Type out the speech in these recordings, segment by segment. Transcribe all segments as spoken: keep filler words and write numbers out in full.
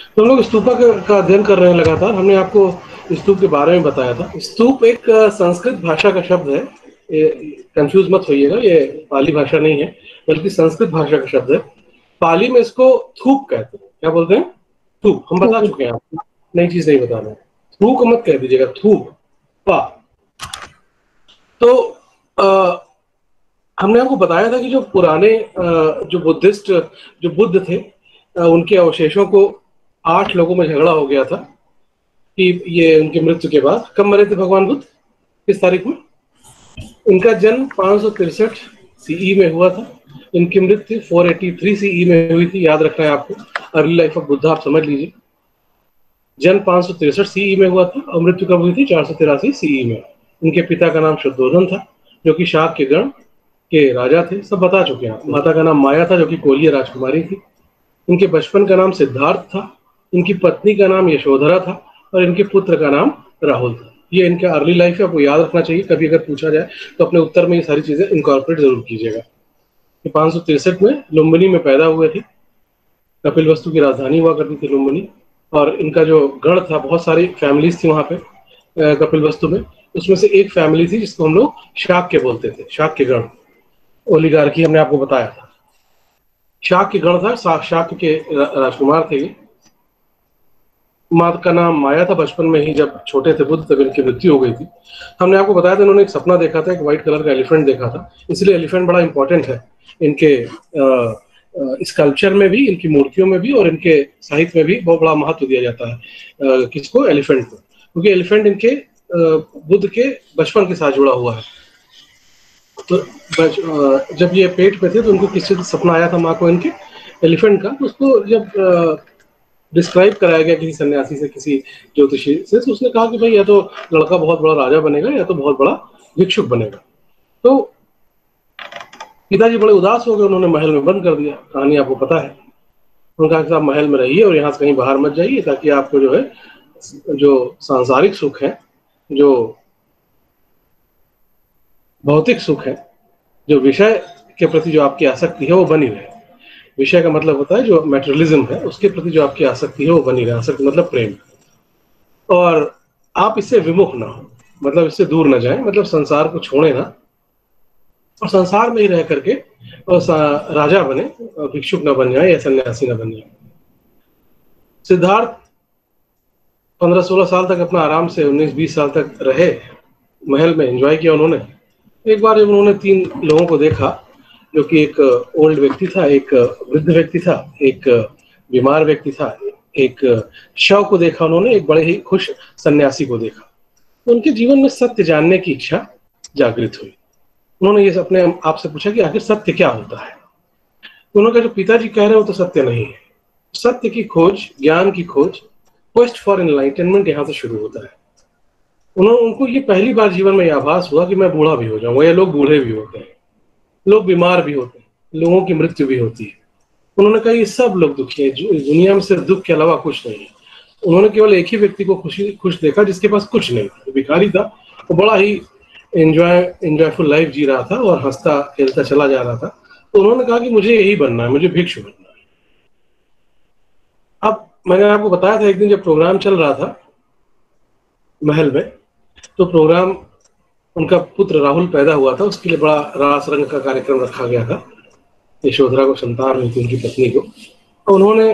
तो हम लोग स्तूपा का, का अध्ययन कर रहे हैं लगातार। हमने आपको स्तूप के बारे में बताया था। स्तूप एक संस्कृत भाषा का शब्द है, कंफ्यूज मत होइएगा, ये पाली भाषा नहीं है बल्कि संस्कृत भाषा का शब्द है। पाली में इसको थूक कहते हैं। क्या बोलते हैं? थूक। हम बता चुके हैं आपको, नई चीज नहीं बता रहे हैं। थूक मत कह दीजिएगा, थूक पा। तो आ, हमने आपको बताया था कि जो पुराने आ, जो बुद्धिस्ट जो बुद्ध थे, आ, उनके अवशेषों को आठ लोगों में झगड़ा हो गया था कि ये उनकी मृत्यु के बाद। कब मरे थे भगवान बुद्ध? किस तारीख में? इनका जन्म पाँच सौ तिरसठ सीई में हुआ था। इनकी मृत्यु चार सौ तिरासी सीई में हुई थी। याद रखना है आपको, अर्ली लाइफ ऑफ बुद्धा आप समझ लीजिए। जन्म पाँच सौ तिरसठ सीई में हुआ था और मृत्यु कब हुई थी? चार सौ तिरासी सीई में। इनके पिता का नाम शुद्धोधन था, जो कि शाक्य गण के राजा थे। सब बता चुके हैं। माता का नाम माया था, जो कि कोलीय राजकुमारी थी। इनके बचपन का नाम सिद्धार्थ था। इनकी पत्नी का नाम यशोधरा था और इनके पुत्र का नाम राहुल था। ये इनका अर्ली लाइफ है, आपको याद रखना चाहिए। कभी अगर पूछा जाए तो अपने उत्तर में ये सारी चीजें इनकॉर्पोरेट जरूर कीजिएगा। ये पाँच सौ तिरसठ में लुम्बिनी में पैदा हुए थे। कपिल वस्तु की राजधानी हुआ करती थी लुम्बिनी। और इनका जो गण था, बहुत सारी फैमिलीज थी वहां पे कपिल वस्तु में। उसमें से एक फैमिली थी जिसको हम लोग शाक्य बोलते थे, शाक्य गण। ओलिगार्की हमने आपको बताया था। शाक्य गण था, शाक्य के राजकुमार थे। माता का नाम माया था। बचपन में ही जब छोटे थे बुद्ध, तब इनकी मृत्यु हो गई थी। हमने आपको बताया था इन्होंने एक सपना देखा था, एक व्हाइट कलर का एलिफेंट देखा था। इसलिए एलिफेंट बड़ा इंपॉर्टेंट है इनके स्कल्पचर में भी, इनकी मूर्तियों में भी, और इनके साहित्य में भी बहुत बड़ा महत्व दिया जाता है। आ, किसको? एलिफेंट को। क्योंकि एलिफेंट इनके आ, बुद्ध के बचपन के साथ जुड़ा हुआ है। तो जब ये पेट पे थे तो उनको किसी सपना आया था, माँ को, इनके एलिफेंट का। तो उसको जब डिस्क्राइब कराया गया किसी सन्यासी से, किसी ज्योतिषी से, तो उसने कहा कि भाई या तो लड़का बहुत बड़ा राजा बनेगा या तो बहुत बड़ा भिक्षुक बनेगा। तो पिताजी बड़े उदास हो गए, उन्होंने महल में बंद कर दिया। कहानी आपको पता है। उन्होंने कहा कि आप महल में रहिए और यहाँ से कहीं बाहर मत जाइए, ताकि आपको जो है जो सांसारिक सुख है, जो भौतिक सुख है, जो विषय के प्रति जो आपकी आसक्ति है, वो बनी रहे। विषय का मतलब होता है जो मैटेरियलिज्म है, उसके प्रति जो आपकी आसक्ति है वो बनी रहे। आसक्ति मतलब प्रेम। और आप इससे विमुख ना हो, मतलब इससे दूर ना जाए, मतलब संसार को छोड़े ना और संसार में ही रह करके और राजा बने, भिक्षुक ना बन जाए या सन्यासी ना बन जाए। सिद्धार्थ पंद्रह सोलह साल तक अपना आराम से उन्नीस बीस साल तक रहे महल में, एंजॉय किया उन्होंने। एक बार उन्होंने तीन लोगों को देखा, जो कि एक ओल्ड व्यक्ति था, एक वृद्ध व्यक्ति था, एक बीमार व्यक्ति था, एक शव को देखा उन्होंने, एक बड़े ही खुश सन्यासी को देखा। तो उनके जीवन में सत्य जानने की इच्छा जागृत हुई। उन्होंने ये अपने आप से पूछा कि आखिर सत्य क्या होता है। उन्होंने कहा जो पिताजी कह रहे हो तो सत्य नहीं है। सत्य की खोज, ज्ञान की खोज, क्वेस्ट फॉर एनलाइटनमेंट यहाँ से शुरू होता है। उन्होंने उनको ये पहली बार जीवन में आभास हुआ कि मैं बूढ़ा भी हो जाऊंगा, या लोग बूढ़े भी होते हैं, लोग बीमार भी होते हैं, लोगों की मृत्यु भी होती है। उन्होंने कहा ये सब लोग दुखी हैं, दुनिया में सिर्फ दुख के अलावा कुछ नहीं है। उन्होंने केवल एक ही व्यक्ति को खुशी खुश देखा जिसके पास कुछ नहीं था, भिखारी था। वो बड़ा ही एंजॉय एंजॉयफुल लाइफ जी रहा था और हंसता खेलता चला जा रहा था। तो उन्होंने कहा कि मुझे यही बनना है, मुझे भिक्षु बनना है। अब मैंने आपको बताया था एक दिन जब प्रोग्राम चल रहा था महल में, तो प्रोग्राम, उनका पुत्र राहुल पैदा हुआ था, उसके लिए बड़ा रास रंग का कार्यक्रम रखा गया था। यशोधरा को संतान हुई थी, उनकी पत्नी को। तो उन्होंने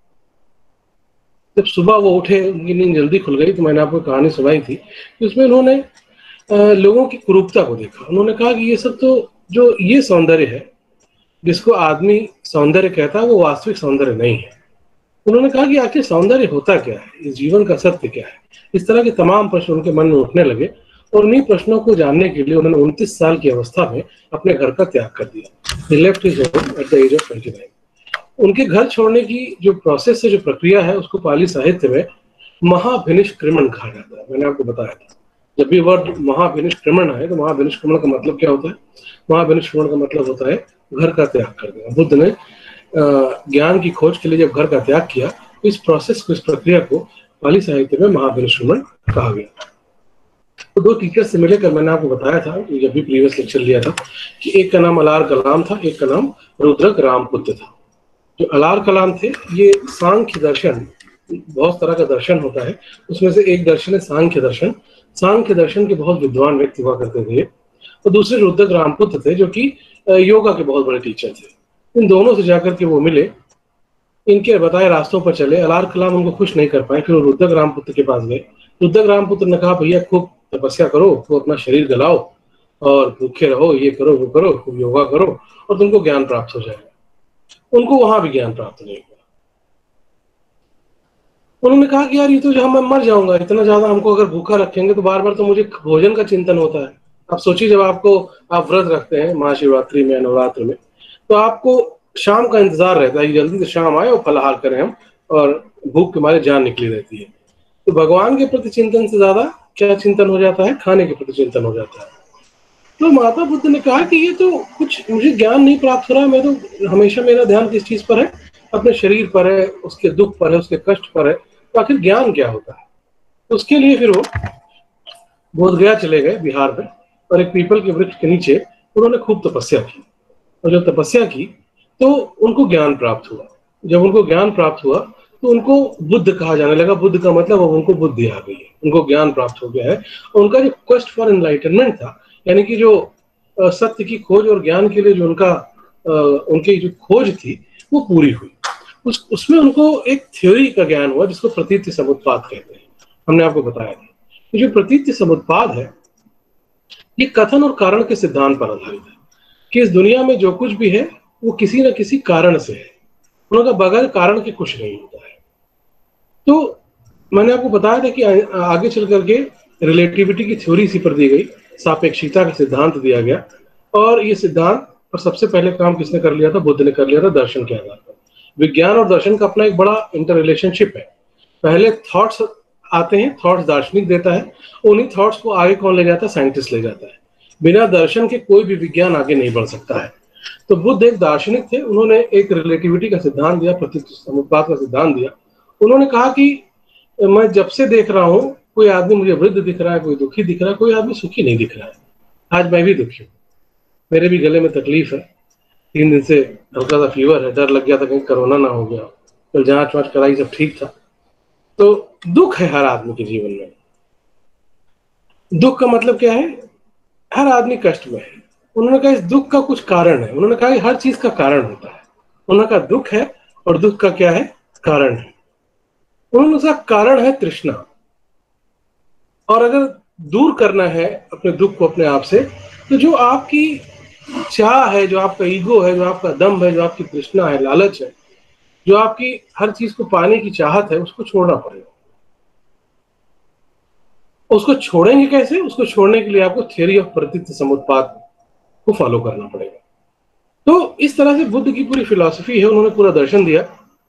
जब सुबह वो उठे, उनकी नींद जल्दी खुल गई, तो मैंने आपको कहानी सुनाई थी कि उसमें उन्होंने लोगों की कुरूपता को देखा। उन्होंने कहा कि ये सब तो, जो ये सौंदर्य है जिसको आदमी सौंदर्य कहता है, वो वास्तविक सौंदर्य नहीं है। उन्होंने कहा कि आखिर सौंदर्य होता क्या है, इस जीवन का सत्य क्या है। इस तरह के तमाम प्रश्न उनके मन में उठने लगे और उन्हीं प्रश्नों को जानने के लिए उन्होंने उनतीस साल की अवस्था में अपने घर का त्याग कर दिया। He left his home at the age of twenty-nine. उनके घर छोड़ने की जो प्रोसेस है, जो प्रक्रिया है, उसको पाली साहित्य में महाभिनिष्क्रमण कहा जाता है। मैंने आपको बताया था, जब भी वर्ड महाभिनिष्क्रमण है तो महाभिनिष्क्रमण का मतलब क्या होता है? महाभिनिष्क्रमण का मतलब होता है घर का त्याग कर देना। बुद्ध ने ज्ञान की खोज के लिए जब घर का त्याग किया, तो इस प्रोसेस को, इस प्रक्रिया को पाली साहित्य में महाभिनिष्क्रमण कहा गया। तो दो टीचर से मिलकर मैंने आपको बताया था, जब भी प्रीवियस लेक्चर लिया था, कि एक का नाम अलार कलाम था, एक का नाम रुद्रक रामपुत्र था। जो अलार कलाम थे, ये सांख्य दर्शन बहुत तरह का दर्शन होता है, उसमें से एक दर्शन है सांख्य दर्शन। सांख्य दर्शन के बहुत विद्वान व्यक्ति हुआ करते थे, और दूसरे रुद्रक रामपुत्र थे जो कि योगा के बहुत बड़े टीचर थे। इन दोनों से जाकर के वो मिले, इनके बताए रास्तों पर चले, अलार कलाम उनको खुश नहीं कर पाए, फिर वो रुद्रक रामपुत्र के पास गए। रुद्रक रामपुत्र ने कहा भैया खूब तपस्या करो, खूब अपना शरीर गलाओ और भूखे रहो, ये करो वो करो, खूब योगा करो और तुमको ज्ञान प्राप्त हो जाएगा। उनको वहां भी ज्ञान प्राप्त नहीं हुआ। उन्होंने कहा कि यार ये तो जहां मैं मर जाऊंगा, इतना ज्यादा हमको अगर भूखा रखेंगे तो बार बार तो मुझे भोजन का चिंतन होता है। आप सोचिए, जब आपको आप व्रत रखते हैं महाशिवरात्रि में, नवरात्र में, तो आपको शाम का इंतजार रहता है कि जल्दी से शाम आए और फलाहार करें हम, और भूख के मारे जान निकली रहती है। तो भगवान के प्रति चिंतन से ज्यादा क्या चिंतन हो जाता है, खाने के प्रति चिंतन हो जाता है। तो माता बुद्ध ने कहा कि ये तो कुछ मुझे ज्ञान नहीं प्राप्त हो रहा है, मैं तो हमेशा मेरा ध्यान किस चीज पर है, अपने शरीर पर है, उसके दुख पर है, उसके कष्ट पर है, तो आखिर ज्ञान क्या होता है। तो उसके लिए फिर वो बोधगया चले गए बिहार में, और एक पीपल के वृक्ष के नीचे उन्होंने खूब तपस्या की, और जब तपस्या की तो उनको ज्ञान प्राप्त हुआ। जब उनको ज्ञान प्राप्त हुआ तो उनको बुद्ध कहा जाने लगा। बुद्ध का मतलब अब उनको बुद्धि आ गई है, उनको ज्ञान प्राप्त हो गया है, और उनका जो क्वेस्ट फॉर एनलाइटनमेंट था, यानी कि जो सत्य की खोज और ज्ञान के लिए जो उनका उनकी जो खोज थी वो पूरी हुई। उस उसमें उनको एक थ्योरी का ज्ञान हुआ जिसको प्रतीत्य समुत्पाद कहते हैं। हमने आपको बताया था कि जो प्रतीत्य समुत्पाद है ये कथन और कारण के सिद्धांत पर आधारित है, कि इस दुनिया में जो कुछ भी है वो किसी न किसी कारण से है, उनका बगैर कारण के कुछ नहीं होता है। तो मैंने आपको बताया था कि आगे चल करके रिलेटिविटी की थ्योरी इसी पर दी गई, सापेक्षिकता का सिद्धांत दिया गया, और ये सिद्धांत पर सबसे पहले काम किसने कर लिया था? बुद्ध ने कर लिया था, दर्शन के आधार पर। विज्ञान और दर्शन का अपना एक बड़ा इंटर रिलेशनशिप है। पहले थॉट्स आते हैं, थॉट्स दार्शनिक देता है, उन्हीं थॉट्स को आगे कौन ले जाता है? साइंटिस्ट ले जाता है। बिना दर्शन के कोई भी विज्ञान आगे नहीं बढ़ सकता है। तो बुद्ध एक दार्शनिक थे, उन्होंने एक रिलेटिविटी का सिद्धांत दिया, प्रतीत्य समुत्पाद का सिद्धांत दिया। उन्होंने कहा कि मैं जब से देख रहा हूं, कोई आदमी मुझे वृद्ध दिख रहा है, कोई दुखी दिख रहा है, कोई आदमी सुखी नहीं दिख रहा है। आज मैं भी दुखी हूँ, मेरे भी गले में तकलीफ है, तीन दिन से हल्का सा फीवर है, डर लग गया था कहीं कोरोना ना हो गया, कल जांच वाँच कराई, सब ठीक था। तो दुख है हर आदमी के जीवन में। दुख का मतलब क्या है? हर आदमी कष्ट में है। उन्होंने कहा इस दुख का कुछ कारण है। उन्होंने कहा हर चीज का कारण होता है। उन्होंने कहा दुख है, और दुख का क्या है? कारण है। उन्होंने कहा कारण है तृष्णा, और अगर दूर करना है अपने दुख को अपने आप से, तो जो आपकी चाह है, जो आपका ईगो है, जो आपका दम है, जो आपकी तृष्णा है, लालच है, जो आपकी हर चीज को पाने की चाहत है, उसको छोड़ना पड़ेगा। उसको छोड़ेंगे कैसे? उसको छोड़ने के लिए आपको थ्योरी ऑफ प्रतीत्य समुत्पाद को फॉलो करना पड़ेगा। तो इस तरह से बुद्ध की पूरी फिलॉसफी है, उन्होंने पूरा दर्शन दिया।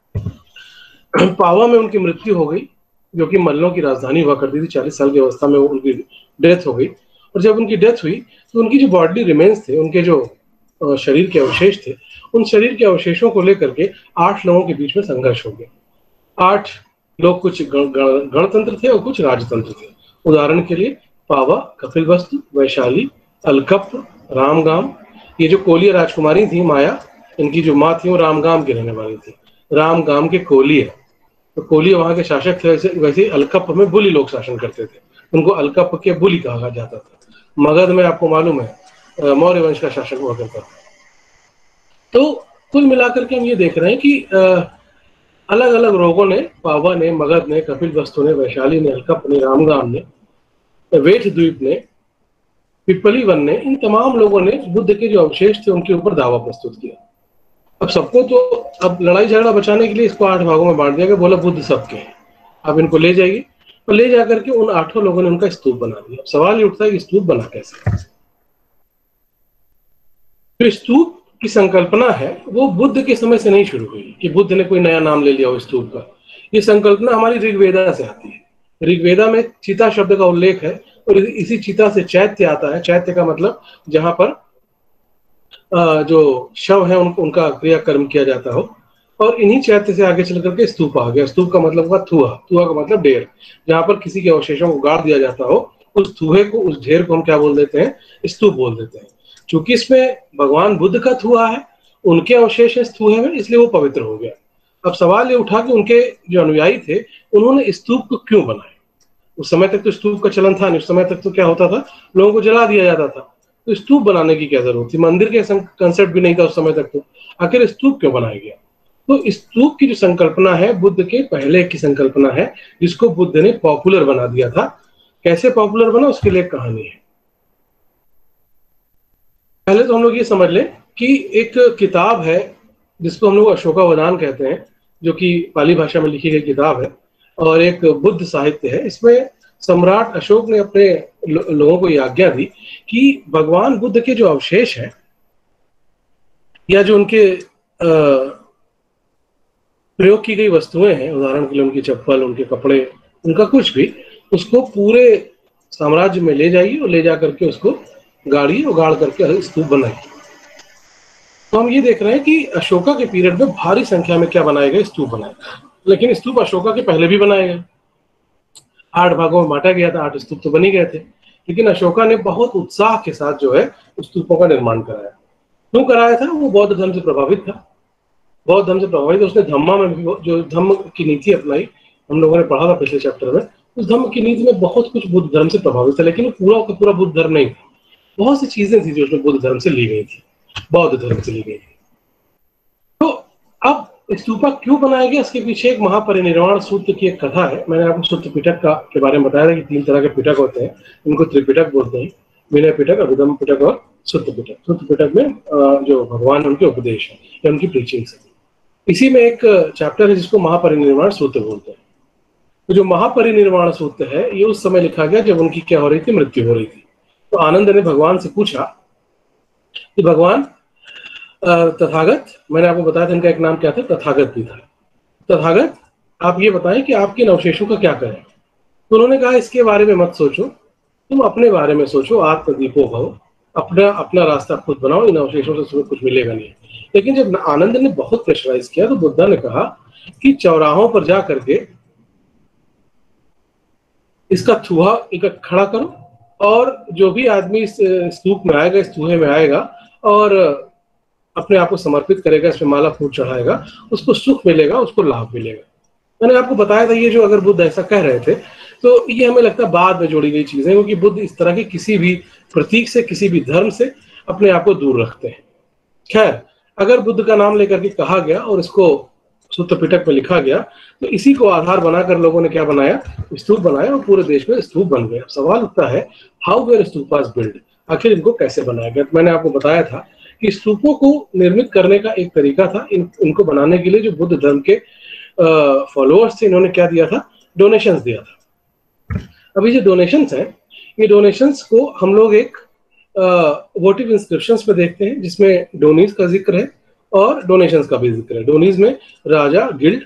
पावा में उनकी मृत्यु हो गई, जो कि मल्लों की राजधानी हुआ करती थी। चालीस साल की अवस्था में उनकी डेथ हो गई, और जब उनकी डेथ हुई तो उनकी जो बॉडी रिमेन्स थे, उनके जो शरीर के अवशेष थे, उन शरीर के अवशेषों को लेकर के आठ लोगों के बीच में संघर्ष हो गया। आठ लोग, कुछ गणतंत्र थे और कुछ राजतंत्र थे। उदाहरण के लिए पावा, कपिलवस्तु, वैशाली, अलकप, रामगाम। ये जो कोलिया राजकुमारी थी माया, इनकी जो माँ थी वो रामगाम की रहने वाली थी, रामगाम के कोलिया। तो कोलिया वहां के शासक थे, वैसे वैसे अलकप में बुली लोग शासन करते थे, उनको अलकप के बुली कहा जाता था। मगध में आपको मालूम है मौर्य वंश का शासक हुआ करता था। तो कुल मिलाकर के हम ये देख रहे हैं कि अलग अलग लोगों ने, पावा ने, मगध ने, कपिलवस्तु ने, वैशाली ने, अलकप ने, रामगाम ने, वेठ द्वीप ने, पिपली वन ने, इन तमाम लोगों ने बुद्ध के जो अवशेष थे उनके ऊपर दावा प्रस्तुत किया। अब सबको तो अब लड़ाई झगड़ा बचाने के लिए इसको आठ भागों में बांट दिया गया, बोला बुद्ध सबके हैं, अब इनको ले जाइए। और ले जाकर के उन आठों लोगों ने उनका स्तूप बना दिया। सवाल ये उठता है कि स्तूप बना कैसे? जो स्तूप की संकल्पना है वो बुद्ध के समय से नहीं शुरू हुई कि बुद्ध ने कोई नया नाम ले लिया हो स्तूप का। ये संकल्पना हमारी ऋग्वेदा से आती है। ऋग्वेदा में चिता शब्द का उल्लेख है, और इसी चिता से चैत्य आता है। चैत्य का मतलब जहां पर जो शव है उन, उनका क्रियाकर्म किया जाता हो, और इन्हीं चैत्य से आगे चल करके स्तूप आ गया। स्तूप का मतलब हुआ थुआ, थुआ का मतलब ढेर, जहां पर किसी के अवशेषों को गाड़ दिया जाता हो, उस थुहे को, उस ढेर को हम क्या बोल देते हैं? स्तूप बोल देते हैं। चूंकि इसमें भगवान बुद्ध का थुआ है, उनके अवशेष इस थुहे में, इसलिए वो पवित्र हो गया। अब सवाल ये उठा कि उनके जो अनुयायी थे उन्होंने स्तूप को क्यों बनाया। उस समय तक तो स्तूप का चलन था नहीं, उस समय तक तो क्या होता था, लोगों को जला दिया जाता था, तो स्तूप बनाने की क्या जरूरत थी, मंदिर के कंसेप्ट भी नहीं था उस समय तक, तो आखिर स्तूप क्यों बनाया गया। तो स्तूप की जो संकल्पना है बुद्ध के पहले की संकल्पना है, जिसको बुद्ध ने पॉपुलर बना दिया था। कैसे पॉपुलर बना उसके लिए एक कहानी है। पहले तो हम लोग ये समझ लें कि एक किताब है जिसको हम लोग अशोकावदान कहते हैं, जो कि पाली भाषा में लिखी गई किताब है और एक बुद्ध साहित्य है। इसमें सम्राट अशोक ने अपने लो, लोगों को ये आज्ञा दी कि भगवान बुद्ध के जो अवशेष हैं या जो उनके प्रयोग की गई वस्तुएं हैं, उदाहरण के लिए उनकी चप्पल, उनके कपड़े, उनका कुछ भी, उसको पूरे साम्राज्य में ले जाइए और ले जा करके उसको गाड़िए और गाड़ करके स्तूप बनाइए। तो हम ये देख रहे हैं कि अशोका के पीरियड में भारी संख्या में क्या बनाए गए, स्तूप बनाए गए। लेकिन स्तूप अशोका के पहले भी बनाए गए, आठ भागों में बांटा गया था, आठ स्तूप तो बनी गए थे। लेकिन अशोका ने बहुत उत्साह के साथ जो है स्तूपों का निर्माण कराया। क्यों कराया था? वो बौद्ध धर्म से प्रभावित था, बौद्ध धर्म से प्रभावित। उसने धम्मा में भी जो धम्म की नीति अपनाई, हम लोगों ने पढ़ा था पिछले चैप्टर में, उस धम्म की नीति में बहुत कुछ बुद्ध धर्म से प्रभावित था, लेकिन वो पूरा का पूरा बुद्ध धर्म नहीं था। बहुत सी चीजें थी जो उसमें बुद्ध धर्म से ली गई थी, बौद्ध धर्म से ली गई थी। तो अब स्तूपा क्यों बनाया गया, इसके पीछे एक महापरिनिर्वाण सूत्र की एक कथा है। मैंने आपको सूत्र पिटक का के बारे में बताया था कि तीन तरह के पिटक होते हैं, इनको त्रिपिटक बोलते हैं, विनय पिटक, अभिधम्म पिटक और सूत्र पिटक। सूत्र पिटक में जो भगवान उनके उपदेश है या उनकी प्रीचिंग से, इसी में एक चैप्टर है जिसको महापरिनिर्वाण सूत्र बोलते हैं। तो जो महापरिनिर्वाण सूत्र है ये उस समय लिखा गया जब उनकी क्या हो रही थी, मृत्यु हो रही थी। तो आनंद ने भगवान से पूछा कि भगवान तथागत, मैंने आपको बताया था इनका एक नाम क्या था, तथागत भी था, तथागत आप ये बताएं कि आपके इन अवशेषों का क्या करें। तो उन्होंने कहा इसके बारे में मत सोचो, तुम अपने बारे में सोचो, आत्मदीपो भव, अपना अपना रास्ता खुद बनाओ, इन अवशेषों से तुम्हें कुछ मिलेगा नहीं। लेकिन जब आनंद ने बहुत प्रेशराइज किया तो बुद्धा ने कहा कि चौराहों पर जा करके इसका चूहा एक खड़ा करो और जो भी आदमी इस स्तूप में आएगा, इस चूहे में आएगा और अपने आप को समर्पित करेगा, इसमें माला फूल चढ़ाएगा, उसको सुख मिलेगा, उसको लाभ मिलेगा। मैंने आपको बताया था ये जो अगर बुद्ध ऐसा कह रहे थे तो ये हमें लगता है बाद में जोड़ी गई चीजें, क्योंकि बुद्ध इस तरह के किसी भी प्रतीक से, किसी भी धर्म से अपने आप को दूर रखते हैं। खैर, अगर बुद्ध का नाम लेकर के कहा गया और इसको सूत्र पिटक में लिखा गया तो इसी को आधार बनाकर लोगों ने क्या बनाया, स्तूप बनाया और पूरे देश में स्तूप बन गया। सवाल उठता है हाउ वेयर स्तूपास बिल्ड, आखिर इनको कैसे बनाया गया। मैंने आपको बताया था कि स्तूपों को निर्मित करने का एक तरीका था, इन, इनको बनाने के लिए जो बुद्ध धर्म के फॉलोअर्स थे इन्होंने क्या दिया था, डोनेशंस दिया था। अभी जो डोनेशंस हैं, ये डोनेशंस को हम लोग एक वोटिव इंस्क्रिप्शंस में देखते हैं जिसमें डोनीज का जिक्र है और डोनेशंस का भी जिक्र है। डोनीज में राजा, गिल्ड,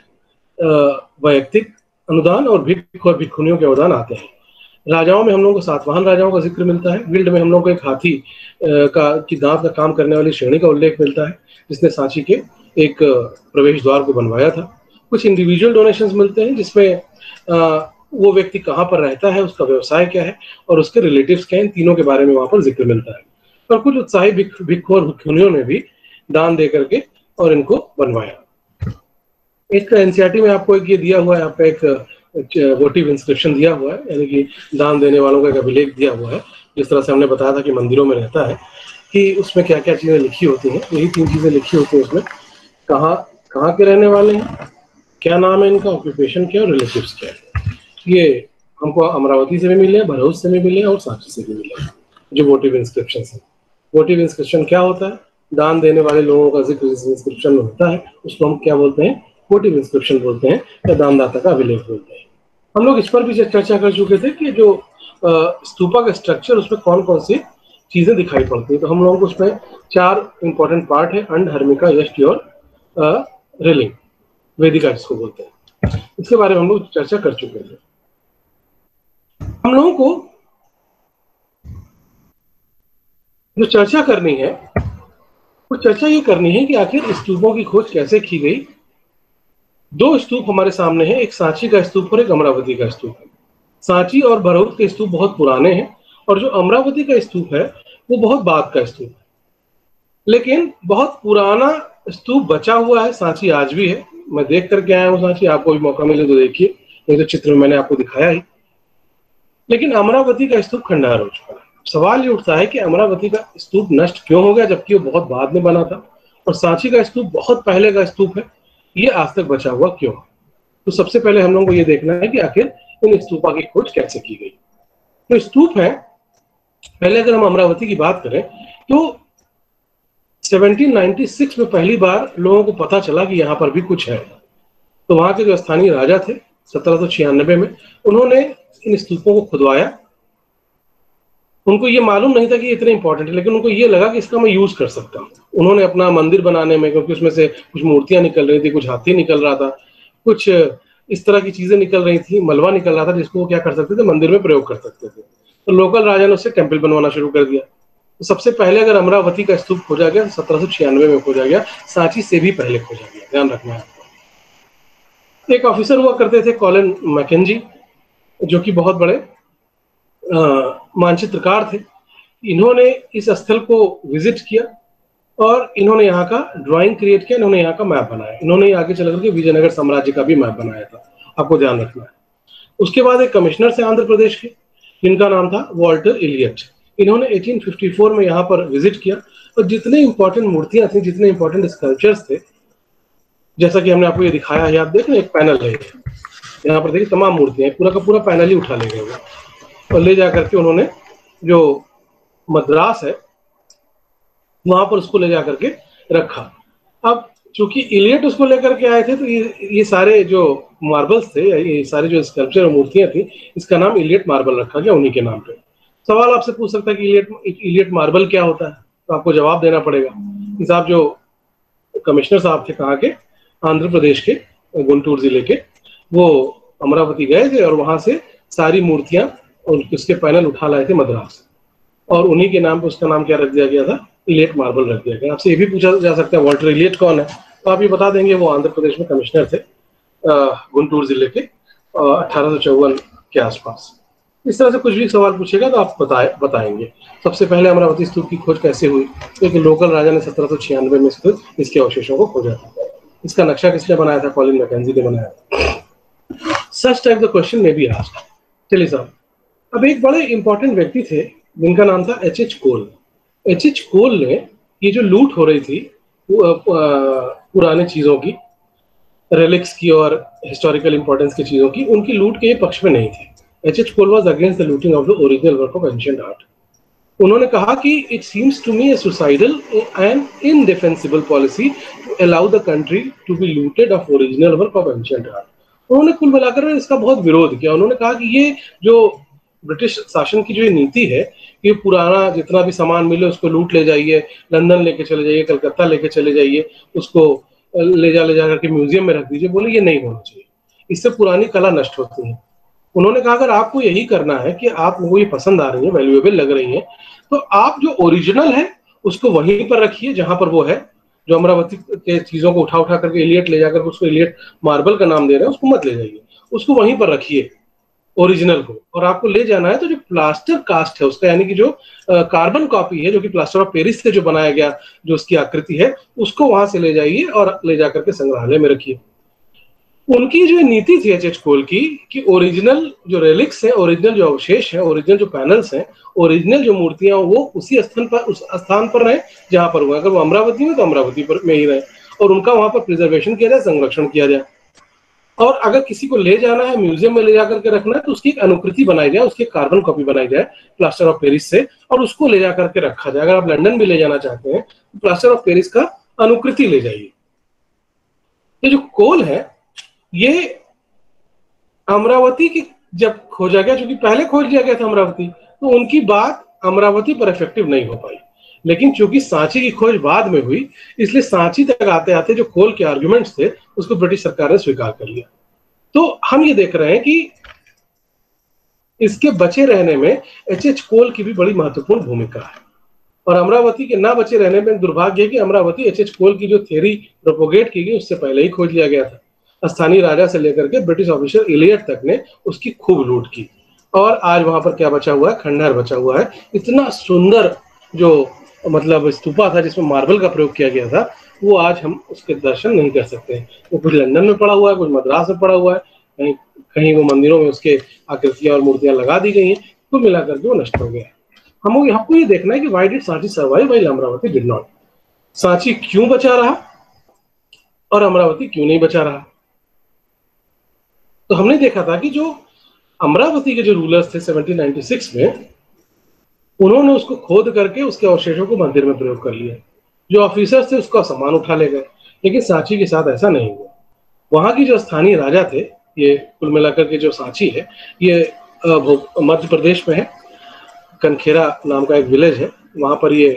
वैयक्तिक अनुदान और भिक्ख और भिक्षुनियों के अनुदान आते हैं। राजाओं में हम लोगों को सातवाहन राजाओं का जिक्र मिलता है। गिल्ड में हम लोगों को एक हाथी का की दांत का काम करने वाली श्रेणी का उल्लेख मिलता है जिसने सांची के एक प्रवेश द्वार को बनवाया था। कुछ इंडिविजुअल डोनेशंस मिलते हैं जिसमें आ, वो व्यक्ति कहाँ पर रहता है, उसका व्यवसाय क्या है और उसके रिलेटिव्स क्या है, इन तीनों के बारे में वहां पर जिक्र मिलता है। और कुछ उत्साही भिक्खु और भिक्षुनियों ने भी दान दे करके और इनको बनवाया। एक एनसीईआरटी में आपको एक ये दिया हुआ है, आपका एक वोटिव इंस्क्रिप्शन दिया हुआ है, यानी कि दान देने वालों का एक अभिलेख दिया हुआ है। जिस तरह से हमने बताया था कि मंदिरों में रहता है कि उसमें क्या क्या चीजें लिखी होती हैं, यही तीन चीजें लिखी होती हैं उसमें। कहाँ कहाँ के रहने वाले हैं, क्या नाम है इनका, ऑक्यूपेशन क्या और रिलेटिव्स क्या है। ये हमको अमरावती से भी मिले, भरूच से भी मिले और सांची से भी मिले जो वोटिव इंस्क्रिप्शन है। वोटिव इंस्क्रिप्शन क्या होता है, दान देने वाले लोगों का जिक्र जिस इंस्क्रिप्शन में होता है उसको हम क्या बोलते हैं, वोटिव इंस्क्रिप्शन बोलते हैं या दानदाता का अभिलेख बोलते हैं। हम लोग इस पर भी चर्चा कर चुके थे कि जो स्तूपा का स्ट्रक्चर, उसमें कौन कौन सी चीजें दिखाई पड़ती है। तो हम लोगों को उसमें चार इंपॉर्टेंट पार्ट है, अंड, हर्मिका, यष्टि और रेलिंग, वेदिका जिसको बोलते हैं। इसके बारे में हम लोग चर्चा कर चुके थे। हम लोगों को जो चर्चा करनी है वो चर्चा ये करनी है कि आखिर स्तूपों की खोज कैसे की गई। दो स्तूप हमारे सामने हैं, एक सांची का स्तूप और एक अमरावती का स्तूप है। सांची और भरूच के स्तूप बहुत पुराने हैं और जो अमरावती का स्तूप है वो बहुत बाद का स्तूप है। लेकिन बहुत पुराना स्तूप बचा हुआ है, सांची आज भी है, मैं देख करके आया हूँ सांची, आपको भी मौका मिले तो देखिए, नहीं तो चित्र में मैंने आपको दिखाया ही। लेकिन अमरावती का स्तूप खंडहर हो चुका है। सवाल ये उठता है कि अमरावती का स्तूप नष्ट क्यों हो गया, जबकि वो बहुत बाद में बना था, और सांची का स्तूप बहुत पहले का स्तूप है, ये आज तक बचा हुआ क्यों? तो सबसे पहले हम लोगों को ये देखना है कि आखिर इन स्तूपा की खोज कैसे की गई। तो स्तूप है, पहले अगर हम अमरावती की बात करें तो सत्रह सौ छियानवे में पहली बार लोगों को पता चला कि यहाँ पर भी कुछ है। तो वहां के जो स्थानीय राजा थे सत्रह सौ छियानवे में, उन्होंने इन स्तूपों को खुदवाया। उनको ये मालूम नहीं था कि ये इतने इंपॉर्टेंट है, लेकिन उनको ये लगा कि इसका मैं यूज कर सकता हूँ। उन्होंने अपना मंदिर बनाने में, क्योंकि उसमें से कुछ मूर्तियां निकल रही थी, कुछ हाथी निकल रहा था, कुछ इस तरह की चीजें निकल रही थी, मलबा निकल रहा था, जिसको वो क्या कर सकते थे, मंदिर में प्रयोग कर सकते थे। तो लोकल राजा ने उससे टेम्पल बनवाना शुरू कर दिया। तो सबसे पहले अगर अमरावती का स्तूप खोजा गया सत्रह सौ छियानवे में खोजा गया, सांची से भी पहले खोजा गया, ध्यान रखना है आपको। एक ऑफिसर हुआ करते थे कॉलिन मैकेंजी, जो कि बहुत बड़े मानचित्रकार थे। इन्होंने इस स्थल को विजिट किया और इन्होंने यहाँ का ड्राइंग क्रिएट किया, इन्होंने यहाँ का मैप बनाया। इन्होंने आगे चल करके विजयनगर साम्राज्य का भी मैप बनाया था, आपको ध्यान रखना है। उसके बाद एक कमिश्नर से आंध्र प्रदेश के, जिनका नाम था वॉल्टर इलियट। इन्होंने अठारह सौ चौवन में यहाँ पर विजिट किया और जितने इंपॉर्टेंट मूर्तियां थी, जितने इंपॉर्टेंट स्कल्पचर्स थे, जैसा कि हमने आपको ये दिखाया है, आप देख रहे हैं एक पैनल है यहाँ पर, देखिए तमाम मूर्तियां, पूरा का पूरा पैनल ही उठा ले गए और ले जाकर के उन्होंने जो मद्रास है वहां पर उसको ले जाकर के रखा। अब चूंकि इलियट उसको लेकर के आए थे, तो ये, ये सारे जो मार्बल्स थे, ये सारे जो स्कल्पचर और मूर्तियां थी, इसका नाम इलियट मार्बल रखा गया उन्हीं के नाम पे। सवाल आपसे पूछ सकता है कि इलियट इलियट मार्बल क्या होता है, तो आपको जवाब देना पड़ेगा कि साहब जो कमिश्नर साहब थे कहाँ के, आंध्र प्रदेश के गुंटूर जिले के, वो अमरावती गए थे और वहां से सारी मूर्तियां और उसके पैनल उठा लाए थे मद्रास, और उन्हीं के नाम पे उसका नाम क्या रख दिया गया था, इलियट मार्बल रख दिया गया। आपसे ये भी पूछा जा सकता है वॉल्टर इलियट कौन है, तो आप ये बता देंगे वो आंध्र प्रदेश में कमिश्नर थे गुंटूर जिले के अठारह सौ चौवन के आसपास। इस तरह से कुछ भी सवाल पूछेगा तो आप बताए बताएंगे। सबसे पहले अमरावती स्तूप की खोज कैसे हुई, तो एक लोकल राजा ने सत्रह सौ छियानवे में स्थित इसके अवशेषों को खोजा था। इसका नक्शा किसने बनाया था, कॉलिन मैकेंजी ने बनाया था। सच टाइप द क्वेश्चन में भी आस्क्ड। चलिए साहब, अब एक बड़े इंपॉर्टेंट व्यक्ति थे जिनका नाम था H H Cole. H H Cole ने ये जो लूट हो रही थी पुराने चीजों की, रेलिक्स की और हिस्टोरिकल इंपॉर्टेंस की चीजों की, उनकी लूट के पक्ष में नहीं थे। H H Cole was against the looting of the original work of ancient art. उन्होंने कहा कि it seems to me a suicidal and indefensible policy to allow the country to be looted of original work of ancient art. उन्होंने कुल मिलाकर इसका बहुत विरोध किया। उन्होंने कहा कि ये जो ब्रिटिश शासन की जो नीति है, ये पुराना जितना भी सामान मिले उसको लूट ले जाइए, लंदन लेके चले जाइए, कलकत्ता लेके चले जाइए, उसको ले जा ले जा करके म्यूजियम में रख दीजिए, बोले ये नहीं होना चाहिए, इससे पुरानी कला नष्ट होती है। उन्होंने कहा अगर आपको यही करना है कि आप लोगों को ये पसंद आ रही है, वैल्यूएबल लग रही है, तो आप जो ओरिजिनल है उसको वहीं पर रखिए जहां पर वो है। जो अमरावती के चीजों को उठा उठा करके इलियट ले जाकर उसको इलियट मार्बल का नाम दे रहे हैं, उसको मत ले जाइए, उसको वहीं पर रखिए ओरिजिनल को। और आपको ले जाना है तो जो प्लास्टर कास्ट है उसका, यानी कि जो कार्बन कॉपी है, जो कि प्लास्टर ऑफ पेरिस से जो बनाया गया, जो उसकी आकृति है, उसको वहां से ले जाइए और ले जाकर के संग्रहालय में रखिए। उनकी जो नीति थी एच एच कोल की कि ओरिजिनल जो रेलिक्स है, ओरिजिनल जो अवशेष है, ओरिजिनल जो पैनल्स हैं, ओरिजिनल जो मूर्तियां, वो उसी स्थान पर उस स्थान पर रहे जहां पर हुआ। अगर वो अमरावती में तो अमरावती पर में ही रहे और उनका वहां पर प्रिजर्वेशन किया जाए, संरक्षण किया जाए। और अगर किसी को ले जाना है, म्यूजियम में ले जाकर के रखना है, तो उसकी एक अनुकृति बनाई जाए, उसकी कार्बन कॉपी बनाई जाए प्लास्टर ऑफ पेरिस से, और उसको ले जाकर के रखा जाए। अगर आप लंदन भी ले जाना चाहते हैं तो प्लास्टर ऑफ पेरिस का अनुकृति ले जाइए। ये जो कोल है, ये अमरावती की जब खोजा गया, क्योंकि पहले खोज लिया गया था अमरावती, तो उनकी बात अमरावती पर इफेक्टिव नहीं हो पाई। लेकिन चूंकि सांची की खोज बाद में हुई, इसलिए सांची तक आते आते जो कोल के आर्गुमेंट्स थे उसको ब्रिटिश सरकार ने स्वीकार कर लिया। तो हम ये देख रहे हैं कि इसके बचे रहने में एच एच कोल की भी बड़ी महत्वपूर्ण भूमिका है। और अमरावती के ना बचे रहने में दुर्भाग्य है कि अमरावती एच एच कोल की जो थ्योरी प्रोपोगेट की गई उससे पहले ही खोज लिया गया था। स्थानीय राजा से लेकर के ब्रिटिश ऑफिसर इलियट तक ने उसकी खूब लूट की, और आज वहां पर क्या बचा हुआ है, खंडहर बचा हुआ है। इतना सुंदर जो मतलब स्तूपा था जिसमें मार्बल का प्रयोग किया गया था, वो आज हम उसके दर्शन नहीं कर सकते हैं। वो कुछ लंदन में पड़ा हुआ है, कुछ मद्रास में पड़ा हुआ है, कहीं कहीं वो मंदिरों में उसके आकृतियां और मूर्तियां लगा दी गई हैं, तो मिलाकर के वो नष्ट हो गया है। हम हमको ये देखना है कि why did Sanchi survive while Amaravati did not. Sanchi क्यों बचा रहा और अमरावती क्यों नहीं बचा रहा। तो हमने देखा था कि जो अमरावती के जो रूलर्स थे सेवनटीन नाइंटी सिक्स में, उन्होंने उसको खोद करके उसके अवशेषों को मंदिर में प्रयोग कर लिया। जो ऑफिसर्स थे उसका सामान उठा ले गए, लेकिन सांची के साथ ऐसा नहीं हुआ। वहां की जो स्थानीय राजा थे, ये कुल मिलाकर के जो सांची है ये मध्य प्रदेश में है, कनखेरा नाम का एक विलेज है, वहां पर ये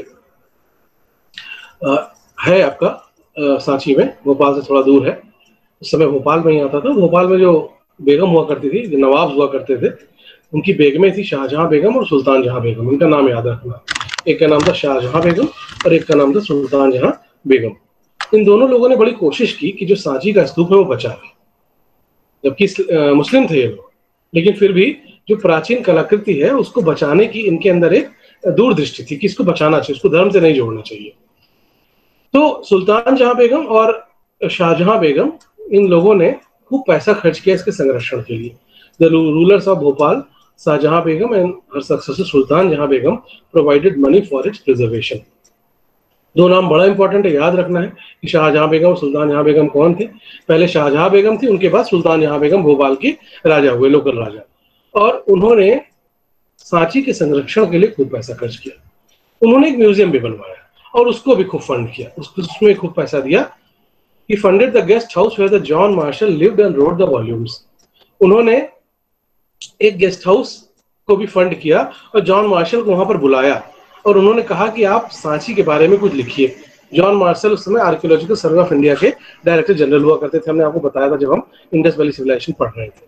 आ, है आपका आ, सांची में, भोपाल से थोड़ा दूर है। उस समय भोपाल में ही आता था। भोपाल में जो बेगम हुआ करती थी, जो नवाब हुआ करते थे, उनकी बेगमें थी शाहजहां बेगम और सुल्तान जहां बेगम। इनका नाम याद रखना, एक का नाम था शाहजहां बेगम और एक का नाम था सुल्तान जहां बेगम। इन दोनों लोगों ने बड़ी कोशिश की कि जो सांची का स्तूप है वो बचा ले, जबकि मुस्लिम थे ये लोग, लेकिन फिर भी जो प्राचीन कलाकृति है उसको बचाने की इनके अंदर एक दूरदृष्टि थी कि इसको बचाना चाहिए, इसको धर्म से नहीं जोड़ना चाहिए। तो सुल्तान जहां बेगम और शाहजहां बेगम, इन लोगों ने खूब पैसा खर्च किया इसके संरक्षण के लिए। The rulers of Bhopal, Shahjahan Begum and her successor Sultan Jahan Begum provided money for its preservation. दो नाम बड़ा इंपॉर्टेंट है, याद रखना है कि शाहजहां बेगम और सुल्तान जहां बेगम कौन थे। पहले शाहजहां बेगम थी, उनके बाद सुल्तान जहां बेगम भोपाल के राजा हुए, लोकल राजा, और उन्होंने सांची के संरक्षण के लिए खूब पैसा खर्च किया। उन्होंने एक म्यूजियम भी बनवाया और उसको भी खूब फंड किया, उसमें खूब पैसा दिया। He funded the guest house where the John Marshall lived and wrote the volumes. उन्होंने एक गेस्ट हाउस को भी फंड किया और जॉन मार्शल को वहां पर बुलाया और उन्होंने कहा कि आप सांची के बारे में कुछ लिखिए। जॉन मार्शल उस समय आर्कियोलॉजिकल सर्वे ऑफ इंडिया के डायरेक्टर जनरल हुआ करते थे, हमने आपको बताया था जब हम इंडस वैली सिविलाइजेशन पढ़ रहे थे।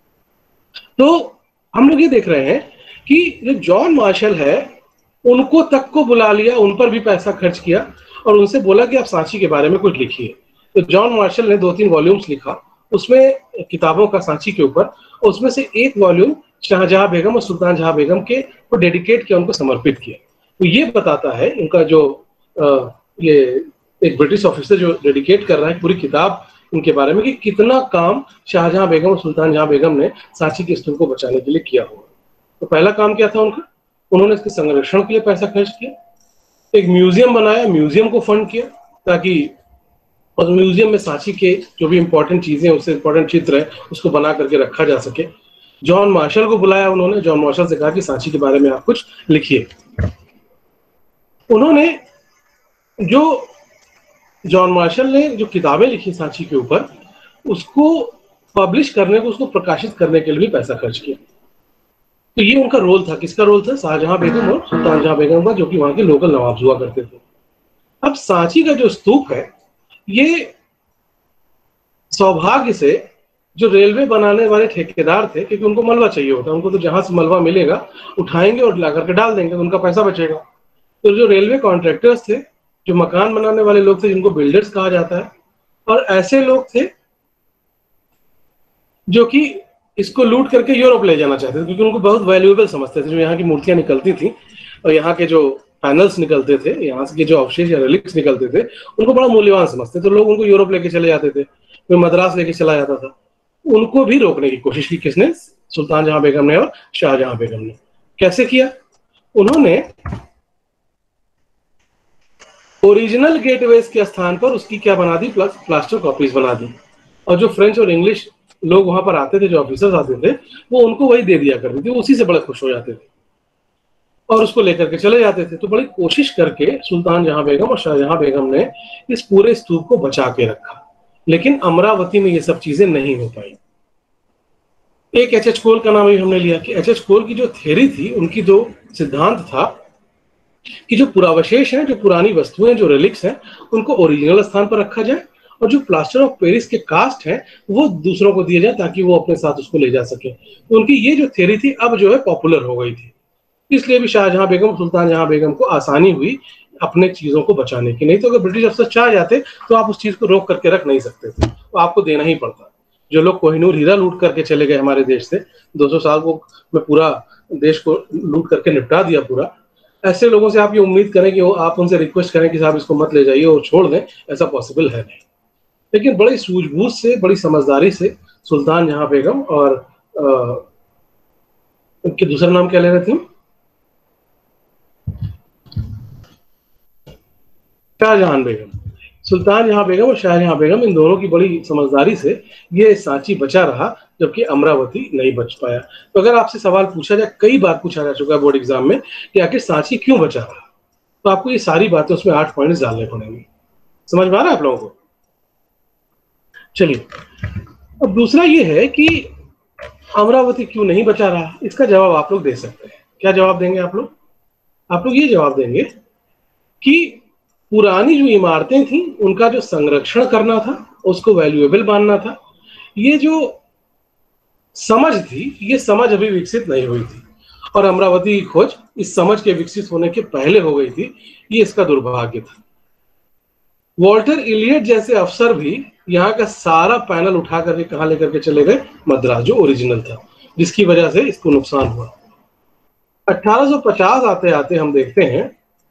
तो हम लोग ये देख रहे हैं कि जो जॉन मार्शल है उनको तक को बुला लिया, उन पर भी पैसा खर्च किया और उनसे बोला कि आप सांची के बारे में कुछ लिखिए। तो जॉन मार्शल ने दो तीन वॉल्यूम्स लिखा, उसमें किताबों का सांची के ऊपर, उसमें से एक वॉल्यूम शाहजहां बेगम और सुल्तान जहां बेगम के को डेडिकेट किया, उनको समर्पित किया। तो ये बताता है इनका जो आ, ये एक ब्रिटिश ऑफिसर जो डेडिकेट कर रहा है पूरी किताब इनके बारे में कि कितना काम शाहजहां बेगम और सुल्तान जहां बेगम ने सांची के स्तूप को बचाने के लिए किया होगा। तो पहला काम क्या था उनका, उन्होंने इसके संरक्षण के लिए पैसा खर्च किया, एक म्यूजियम बनाया, म्यूजियम को फंड किया ताकि और म्यूजियम में सांची के जो भी इंपॉर्टेंट चीजें, उससे इंपॉर्टेंट चित्र है उसको बना करके रखा जा सके। जॉन मार्शल को बुलाया उन्होंने, जॉन मार्शल से कहा कि सांची के बारे में आप कुछ लिखिए। उन्होंने जो जॉन मार्शल ने जो किताबें लिखी सांची के ऊपर, उसको पब्लिश करने को, उसको प्रकाशित करने के लिए भी पैसा खर्च किया। तो ये उनका रोल था। किसका रोल था? शाहजहां बेगम और सुल्तान जहां बेगम का, जो कि वहां के लोकल नवाब हुआ करते थे। अब सांची का जो स्तूप है, ये सौभाग्य से जो रेलवे बनाने वाले ठेकेदार थे, क्योंकि उनको मलबा चाहिए होता है, उनको तो जहां से मलबा मिलेगा उठाएंगे और ला करके डाल देंगे, तो उनका पैसा बचेगा। तो जो रेलवे कॉन्ट्रैक्टर्स थे, जो मकान बनाने वाले लोग थे, जिनको बिल्डर्स कहा जाता है, और ऐसे लोग थे जो कि इसको लूट करके यूरोप ले जाना चाहते थे, क्योंकि उनको बहुत वैल्यूएबल समझते थे। जो यहाँ की मूर्तियां निकलती थी और यहाँ के जो पैनल्स निकलते थे, यहाँ के जो अवशेष या रिलिक्स निकलते थे, उनको बड़ा मूल्यवान समझते, तो लोग उनको यूरोप लेके चले जाते थे, कोई मद्रास लेके चला जाता था। उनको भी रोकने की कोशिश की किसने? सुल्तान जहां बेगम ने और शाहजहां बेगम ने। कैसे किया? उन्होंने ओरिजिनल गेटवेज के स्थान पर उसकी क्या बना दी? प्लस प्लास्टर कॉपीज बना दी, और जो फ्रेंच और इंग्लिश लोग वहां पर आते थे, जो ऑफिसर्स आते थे, वो उनको वही दे दिया करते थे, उसी से बड़े खुश हो जाते थे और उसको लेकर के चले जाते थे। तो बड़ी कोशिश करके सुल्तान जहां बेगम और शाहजहां बेगम ने इस पूरे स्तूप को बचा के रखा, लेकिन अमरावती में ये सब चीजें नहीं हो पाई। एक एच एच कोल का नाम भी हमने लिया कि एच एच कोल की जो थ्योरी थी, उनकी जो सिद्धांत था कि जो पुरावशेष हैं, जो पुरानी वस्तुएं, जो रिलिक्स हैं, उनको ओरिजिनल स्थान पर रखा जाए और जो प्लास्टर ऑफ पेरिस के कास्ट हैं वो दूसरों को दिए जाए ताकि वो अपने साथ उसको ले जा सके। तो उनकी ये जो थ्योरी थी अब जो है पॉपुलर हो गई थी, इसलिए भी शाहजहां बेगम, सुल्तान जहां बेगम को आसानी हुई अपने चीजों को बचाने की। नहीं तो अगर ब्रिटिश अफसर चाह जाते तो आप उस चीज को रोक करके रख नहीं सकते थे, तो आपको देना ही पड़ता। जो लोग कोहिनूर हीरा लूट करके चले गए हमारे देश से, दो सौ साल को में पूरा देश को लूट करके निपटा दिया पूरा, ऐसे लोगों से आप ये उम्मीद करें कि वो आप उनसे रिक्वेस्ट करें कि साहब इसको मत ले जाइए और छोड़ दें, ऐसा पॉसिबल है नहीं। लेकिन बड़ी सूझबूझ से, बड़ी समझदारी से सुल्तान जहां बेगम और अ, उनके दूसरा नाम क्या ले रहे थे, शाहजहां बेगम, सुल्तान जहां बेगम और शाहजहां बेगम, इन दोनों की बड़ी समझदारी से ये सांची बचा रहा, जबकि अमरावती नहीं बच पाया। तो अगर आपसे सवाल पूछा जाए, कई बार पूछा जा चुका है बोर्ड एग्जाम में कि आखिर सांची क्यों बचा रहा, तो आपको ये सारी बातें उसमें आठ पॉइंट्स डालने पड़ेंगे। समझ में आ रहा है आप लोगों को? चलिए, अब दूसरा ये है कि अमरावती क्यों नहीं बचा रहा, इसका जवाब आप लोग दे सकते हैं। क्या जवाब देंगे आप लोग? आप लोग ये जवाब देंगे कि पुरानी जो इमारतें थी उनका जो संरक्षण करना था, उसको वैल्यूएबल मानना था। ये जो समझ थी, ये समझ अभी विकसित नहीं हुई थी, और अमरावती की खोज इस समझ के विकसित होने के पहले हो गई थी। ये इसका दुर्भाग्य था। वॉल्टर इलियट जैसे अफसर भी यहाँ का सारा पैनल उठा करके कहाँ लेकर के चले गए? मद्रास, जो ओरिजिनल था, जिसकी वजह से इसको नुकसान हुआ। अठारह सौ पचास आते आते हम देखते हैं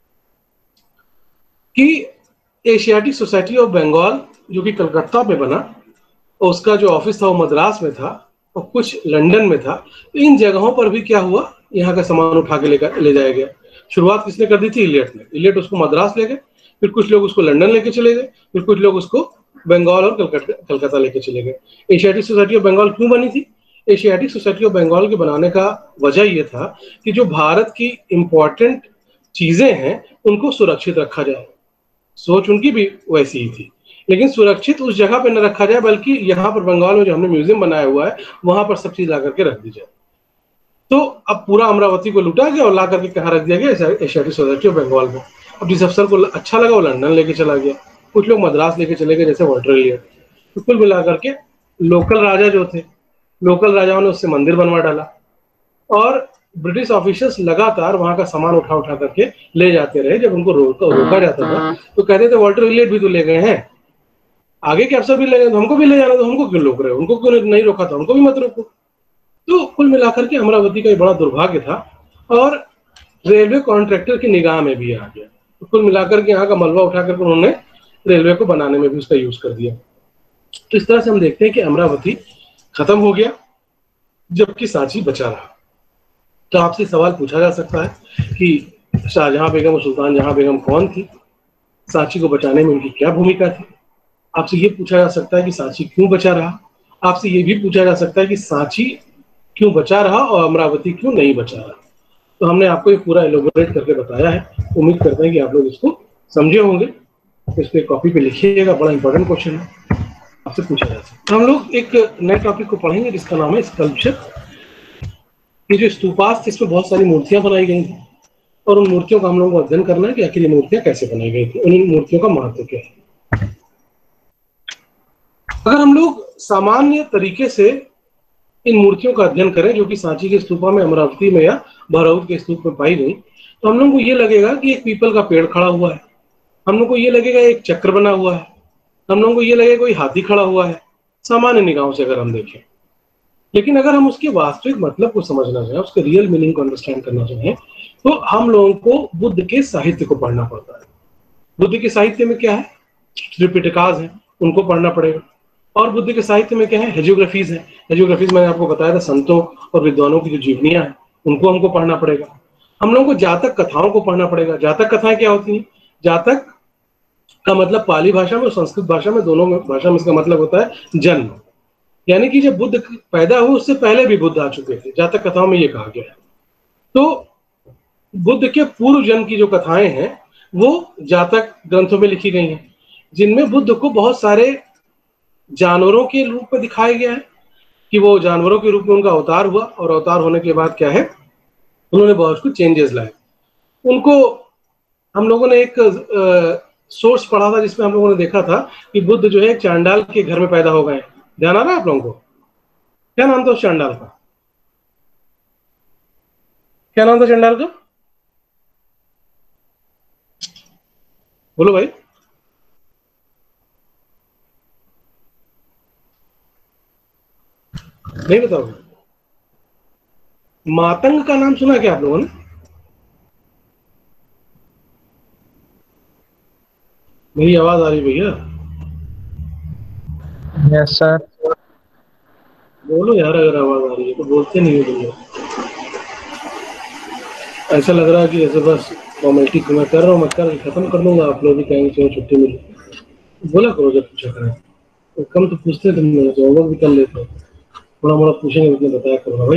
कि एशियाटिक सोसाइटी ऑफ बंगाल, जो कि कलकत्ता में बना, और उसका जो ऑफिस था वो मद्रास में था और कुछ लंदन में था। तो इन जगहों पर भी क्या हुआ, यहाँ का सामान उठा के लेकर ले जाया गया। शुरुआत किसने कर दी थी? इलियट ने। इलियट उसको मद्रास ले गए, फिर कुछ लोग उसको लंदन लेके चले गए, फिर कुछ लोग उसको बंगाल और कलकत्ता कलकत्ता लेके चले गए। एशियाटिक सोसाइटी ऑफ बंगाल क्यों बनी थी? एशियाटिक सोसाइटी ऑफ बंगाल के बनाने का वजह यह था कि जो भारत की इंपॉर्टेंट चीजें हैं उनको सुरक्षित रखा जाए। सोच उनकी भी वैसी ही थी, लेकिन सुरक्षित उस जगह पे न रखा जाए, बल्कि यहाँ पर बंगाल में जो हमने म्यूजियम बनाया हुआ है वहां पर सब चीज ला करके रख दी जाए। तो अब पूरा अमरावती को लुटा गया और ला करके कहाँ रख दिया गया? एशियाटिक सोसाइटी ऑफ बंगाल में। अब जिस अफसर को अच्छा लगा वो लंदन लेके चला गया, कुछ लोग मद्रास लेके चले गए, जैसे वॉल्टर इलियट। तो कुल मिलाकर के लोकल राजा जो थे, लोकल राजाओं ने उससे मंदिर बनवा डाला, और ब्रिटिश ऑफिसर्स लगातार वहां का सामान उठा उठा करके ले जाते रहे। जब उनको रोका रोका जाता था तो कहते थे वॉल्टर इलियट भी तो ले गए हैं, आगे के अफसर भी ले गए, तो हमको भी ले जाना, तो हमको क्यों रोक रहे हो? उनको क्यों नहीं रोका था? उनको भी मत रोको। तो कुल मिलाकर के अमरावती का एक बड़ा दुर्भाग्य था, और रेलवे कॉन्ट्रैक्टर की निगाह में भी आ गया। तो कुल मिलाकर के यहाँ का मलबा उठाकर उन्होंने रेलवे को बनाने में भी उसका यूज कर दिया। तो इस तरह से हम देखते हैं कि अमरावती खत्म हो गया, जबकि सांची बचा रहा। तो आपसे सवाल पूछा जा सकता है कि शाहजहां बेगम और सुल्तान जहां बेगम कौन थी, सांची को बचाने में उनकी क्या भूमिका थी। आपसे ये पूछा जा सकता है कि सांची क्यों बचा रहा। आपसे ये भी पूछा जा सकता है कि सांची क्यों बचा रहा और अमरावती क्यों नहीं बचा रहा। तो हमने आपको ये पूरा एलोबोरेट करके बताया है। उम्मीद करते हैं कि आप लोग इसको समझे होंगे। इस पे कॉपी पे लिखिएगा, बड़ा इंपॉर्टेंट क्वेश्चन है, आपसे पूछा जा सकता है। हम लोग एक नए टॉपिक को पढ़ेंगे जिसका नाम है स्कल्पचर। ये जो स्तूपास थे, इसमें बहुत सारी मूर्तियां बनाई गई थी, और उन मूर्तियों का हम लोगों को अध्ययन करना है कि आखिर ये मूर्तियां कैसे बनाई गई थी, उन मूर्तियों का महत्व क्या है। अगर हम लोग सामान्य तरीके से इन मूर्तियों का अध्ययन करें जो कि सांची के स्तूपा में, अमरावती में या बहराइच के स्तूप में पाई गई, तो हम लोग को ये लगेगा कि एक पीपल का पेड़ खड़ा हुआ है, हम लोग को ये लगेगा एक चक्र बना हुआ है, हम लोग को ये लगेगा कोई हाथी खड़ा हुआ है, सामान्य निगाहों से अगर हम देखें। लेकिन अगर हम उसके वास्तविक मतलब को समझना चाहें, उसके रियल मीनिंग को अंडरस्टैंड करना चाहें, तो हम लोगों को बुद्ध के साहित्य को पढ़ना पड़ता है। बुद्ध के साहित्य में क्या है? त्रिपिटकास है, उनको पढ़ना पड़ेगा। और बुद्ध के साहित्य में क्या है? हेजियोग्राफीज है। हेजियोग्राफीज मैंने आपको बताया था, संतों और विद्वानों की जो जीवनियां हैं उनको हमको पढ़ना पड़ेगा। हम लोगों को जातक कथाओं को पढ़ना पड़ेगा। जातक कथाएं क्या होती हैं? जातक का मतलब पाली भाषा में और संस्कृत भाषा में, दोनों में भाषा में इसका मतलब होता है जन्म, यानी कि जब बुद्ध पैदा हुए उससे पहले भी बुद्ध आ चुके थे, जातक कथाओं में ये कहा गया है। तो बुद्ध के पूर्व जन्म की जो कथाएं हैं वो जातक ग्रंथों में लिखी गई हैं, जिनमें बुद्ध को बहुत सारे जानवरों के रूप में दिखाया गया है कि वो जानवरों के रूप में उनका अवतार हुआ, और अवतार होने के बाद क्या है, उन्होंने बहुत कुछ चेंजेस लाए। उनको हम लोगों ने एक सोर्स पढ़ा था जिसमें हम लोगों ने देखा था कि बुद्ध जो है एक चांडाल के घर में पैदा हो गए। ध्यान आ रहा है आप लोगों को? क्या नाम था उस चांडाल का? क्या नाम था चांडाल का? बोलो भाई। नहीं बताओगे? मातंग का नाम सुना क्या आप लोगों ने? मेरी आवाज आ रही भैया? Yes sir. बोलो यार, अगर आवाज आ रही है तो, बोलते नहीं हो भैया। ऐसा लग रहा है कि ऐसे बस फॉर्मेलिटी मैं कर रहा हूँ, मैं कर खत्म कर दूंगा, आप लोग भी कहेंगे चलो छुट्टी मिली। बोला करो जब पूछा करें तो। कम तो पूछते तुम लोग, तो होमवर्क भी कर लेते हो। थोड़ा मोड़ा पूछेंगे तो बताया करो ना भाई।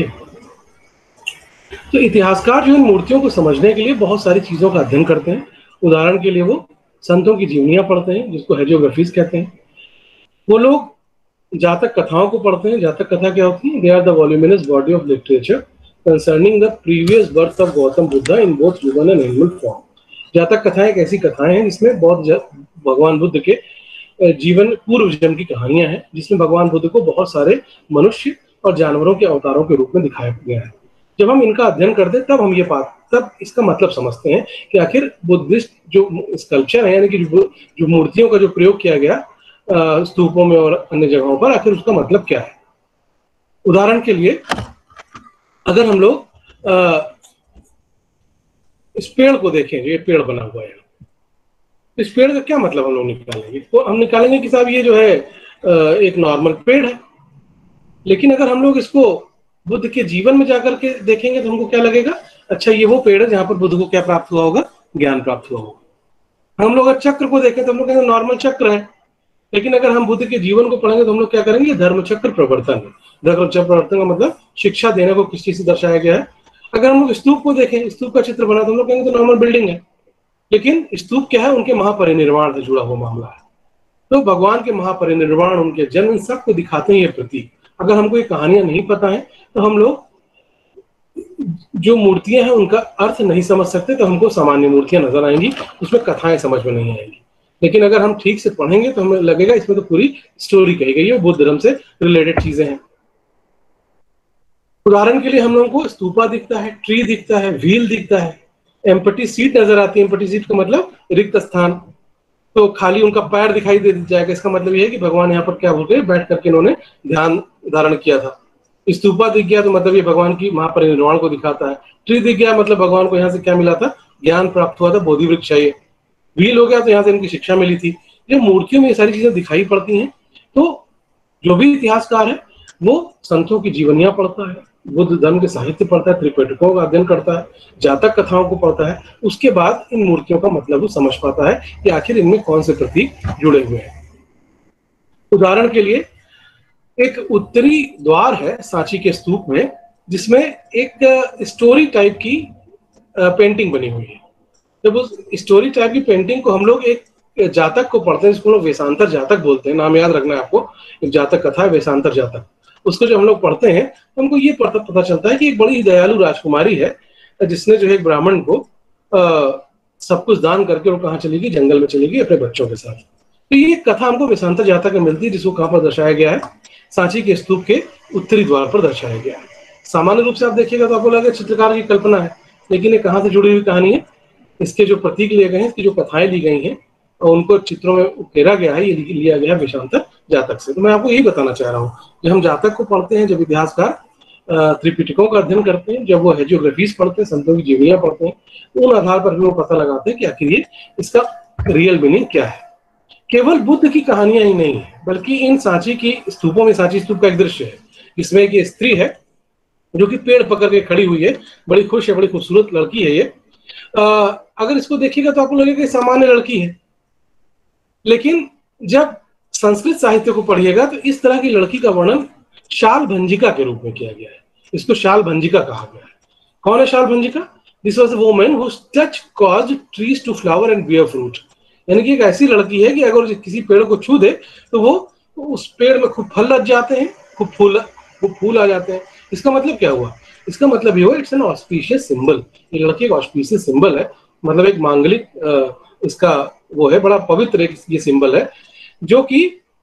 तो इतिहासकार जो इन मूर्तियों को समझने के लिए बहुत सारी चीजों का अध्ययन करते हैं। उदाहरण के लिए वो संतों की जीवनियां पढ़ते हैं, जिसको हेजियोग्राफीज कहते हैं। वो लोग जातक कथाओं को पढ़ते हैं। जातक कथा क्या होती है? They are the voluminous body of literature concerning the previous birth of Gautam Buddha in both human and animal form. Jataka कथाएं एक ऐसी कथाएं हैं जिसमें बौद्ध भगवान बुद्ध के जीवन पूर्व जन्म की कहानियां हैं, जिसमें भगवान बुद्ध को बहुत सारे मनुष्य और जानवरों के अवतारों के रूप में दिखाया गया है। जब हम इनका अध्ययन करते हैं तब हम ये बात तब इसका मतलब समझते हैं कि आखिर बुद्धिस्ट जो स्कल्पचर है, यानी कि जो, जो मूर्तियों का जो प्रयोग किया गया स्तूपों में और अन्य जगहों पर, आखिर उसका मतलब क्या है। उदाहरण के लिए अगर हम लोग इस पेड़ को देखें, जो ये पेड़ बना हुआ है, इस पेड़ का क्या मतलब हम लोग निकालेंगे? तो हम निकालेंगे कि साहब ये जो है एक नॉर्मल पेड़ है। लेकिन अगर हम लोग इसको बुद्ध के जीवन में जाकर के देखेंगे तो हमको क्या लगेगा? अच्छा, ये वो पेड़ है जहां पर बुद्ध को क्या प्राप्त हुआ होगा? ज्ञान प्राप्त हुआ होगा। हम लोग अगर चक्र को देखें तो हम लोग कहेंगे नॉर्मल चक्र है। लेकिन अगर हम बुद्ध के जीवन को पढ़ेंगे तो हम लोग क्या करेंगे? धर्म चक्र प्रवर्तन है। धर्म चक्र प्रवर्तन का मतलब शिक्षा देने को किस चीज से दर्शाया गया है। अगर हम लोग स्तूप को देखें, स्तूप का चित्र बना तो हम लोग कहेंगे तो नॉर्मल बिल्डिंग है। लेकिन स्तूप क्या है? उनके महापरिनिर्वाण से जुड़ा हुआ मामला है। तो भगवान के महापरिनिर्वाण, उनके जन्म, सबको दिखाते हैं ये प्रतीक। अगर हमको ये कहानियां नहीं पता है तो हम लोग जो मूर्तियां हैं उनका अर्थ नहीं समझ सकते, तो हमको सामान्य मूर्तियां नजर आएंगी, उसमें कथाएं समझ में नहीं आएंगी। लेकिन अगर हम ठीक से पढ़ेंगे तो हमें लगेगा इसमें तो पूरी स्टोरी कही गई है, बुद्ध धर्म से रिलेटेड चीजें हैं। उदाहरण के लिए हम लोगों को स्तूपा दिखता है, ट्री दिखता है, व्हील दिखता है, एम्प्टी सीट नजर आती है। एम्प्टी सीट का मतलब रिक्त स्थान, तो खाली उनका पैर दिखाई दे जाएगा। इसका मतलब यह है कि भगवान यहाँ पर क्या बोल रहे, बैठ करके इन्होंने ध्यान धारण किया था। स्तूपा दिख गया तो मतलब ये भगवान की महापरिनिर्वाण को दिखाता है। ट्री दिख गया मतलब भगवान को यहाँ से क्या मिला था? ज्ञान प्राप्त हुआ था, बोधि वृक्ष है ये। व्हील हो गया तो यहाँ से इनकी शिक्षा मिली थी। ये मूर्तियों में ये सारी चीजें दिखाई पड़ती हैं। तो जो भी इतिहासकार है वो संतों की जीवनियां पढ़ता है, बुद्ध धर्म के साहित्य पढ़ता है, त्रिपिटकों का अध्ययन करता है, जातक कथाओं को पढ़ता है। उसके बाद इन मूर्तियों का मतलब वो समझ पाता है कि आखिर इनमें कौन से प्रतीक जुड़े हुए हैं। उदाहरण के लिए एक उत्तरी द्वार है सांची के स्तूप में, जिसमें एक स्टोरी टाइप की पेंटिंग बनी हुई है। जब उस स्टोरी टाइप की पेंटिंग को हम लोग एक जातक को पढ़ते हैं, जिसको लोग वेशांतर जातक बोलते हैं, नाम याद रखना है आपको। एक जातक कथा है वेशांतर जातक। उसको जब हम लोग पढ़ते हैं तो हमको ये पता पता चलता है कि एक बड़ी दयालु राजकुमारी है, जिसने जो है एक ब्राह्मण को आ, सब कुछ दान करके वो कहाँ चली गई? जंगल में चली गई अपने बच्चों के साथ। तो ये कथा हमको वेशांतर जातक में मिलती है, जिसको कहाँ पर दर्शाया गया है? सांची के स्तूप के उत्तरी द्वार पर दर्शाया गया है। सामान्य रूप से आप देखिएगा तो आपको लगेगा चित्रकार की कल्पना है, लेकिन ये कहाँ से जुड़ी हुई कहानी है? इसके जो प्रतीक लिए गए हैं, इसकी जो कथाएं ली गई हैं और उनको चित्रों में उकेरा गया है, ये लिया गया है वेशांतर जातक से। तो मैं आपको यही बताना चाह रहा हूँ, जब हम जातक को पढ़ते हैं, जब इतिहासकार त्रिपिटकों का अध्ययन करते हैं, जब वो हेजियोग्राफीज पढ़ते हैं, संतों की जीवनियां पढ़ते हैं, तो उन आधार पर भी वो पता लगाते हैं कि आखिर ये इसका रियल मीनिंग क्या है। केवल बुद्ध की कहानियां ही नहीं है, बल्कि इन सांची की स्तूपों में, सांची स्तूप का एक दृश्य है जिसमें एक स्त्री है जो कि पेड़ पकड़ के खड़ी हुई है, बड़ी खुश है, बड़ी खूबसूरत लड़की है ये। आ, अगर इसको देखिएगा तो आपको लगेगा कि सामान्य लड़की है, लेकिन जब संस्कृत साहित्य को पढ़िएगा तो इस तरह की लड़की का वर्णन शाल भंजिका के रूप में किया गया है। इसको शाल भंजिका कहा गया है। कौन है Shalabhanjika? This was a woman whose touch caused trees to flower and bear fruit। यानी कि एक ऐसी लड़की है कि अगर किसी पेड़ को छू दे तो वो तो उस पेड़ में खूब फल लग जाते हैं, खूब फूल खूब फूल आ जाते हैं। इसका मतलब क्या हुआ? इसका मतलब ये हुआ इट्स एन ऑस्पिशियस सिंबल। ये लड़की एक ऑस्पिशियस सिंबल है, मतलब एक मांगलिक इसका वो है, बड़ा पवित्र एक ये सिंबल है, जो कि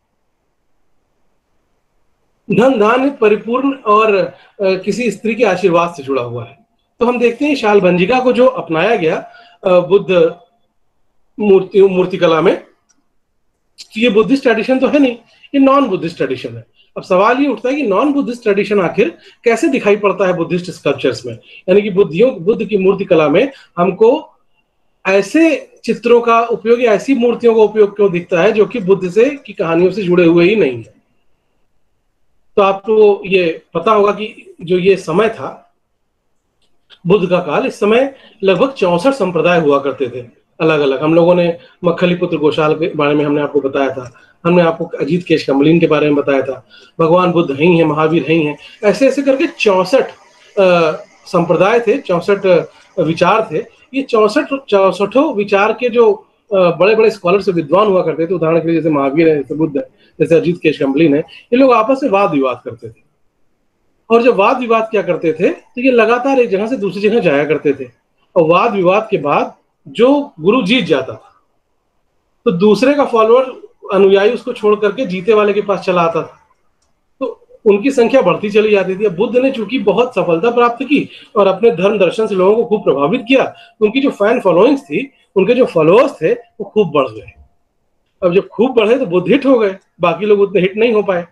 धन धान्य परिपूर्ण और किसी स्त्री के आशीर्वाद से जुड़ा हुआ है। तो हम देखते हैं शाल भंजिका को जो अपनाया गया बुद्ध मूर्ति मूर्तिकला में, ये बुद्धिस्ट ट्रेडिशन तो है नहीं, ये नॉन बुद्धिस्ट ट्रेडिशन है। अब सवाल ये उठता है कि नॉन बुद्धिस्ट ट्रेडिशन आखिर कैसे दिखाई पड़ता है बुद्धिस्ट स्कल्पचर्स में? यानी कि बुद्धियों बुद्ध की मूर्ति कला में हमको ऐसे चित्रों का उपयोग या ऐसी मूर्तियों का उपयोग क्यों दिखता है जो कि बुद्ध से की कहानियों से जुड़े हुए ही नहीं है। तो आपको ये पता होगा कि जो ये समय था बुद्ध का काल, इस समय लगभग चौसठ संप्रदाय हुआ करते थे अलग अलग। हम लोगों ने मक्खलीपुत्र गोशाल के बारे में हमने आपको बताया था, हमने आपको अजीत केश कमलिन के बारे में बताया था, भगवान बुद्ध ही हैं, महावीर ही हैं, ऐसे ऐसे करके चौसठ संप्रदाय थे, चौसठ विचार थे। ये चौसठ चौसठों विचार के जो बड़े बड़े स्कॉलर से विद्वान हुआ करते थे, उदाहरण के लिए जैसे महावीर है, जैसे बुद्ध है, जैसे अजीत केश कमलिन है, ये लोग आपस में वाद विवाद करते थे। और जब वाद विवाद क्या करते थे तो ये लगातार एक जगह से दूसरी जगह जाया करते थे, और वाद विवाद के बाद जो गुरु जीत जाता था तो दूसरे का फॉलोअर अनुयायी उसको छोड़ करके जीते वाले के पास चला आता था, तो उनकी संख्या बढ़ती चली जाती थी। अब बुद्ध ने चूंकि बहुत सफलता प्राप्त की और अपने धर्म दर्शन से लोगों को खूब प्रभावित किया, तो उनकी जो फैन फॉलोइंग्स थी, उनके जो फॉलोअर्स थे, वो खूब बढ़ गए। अब जब खूब बढ़े तो बुद्ध हिट हो गए, बाकी लोग उतने हिट नहीं हो पाए।